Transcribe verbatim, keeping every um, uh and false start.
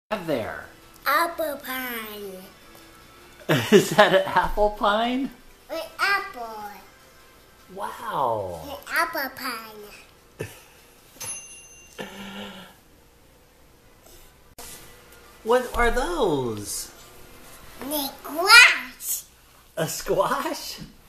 Have there? Apple pie. Is that an apple pine? An apple. Wow. An apple pie. What are those? The grass. A squash?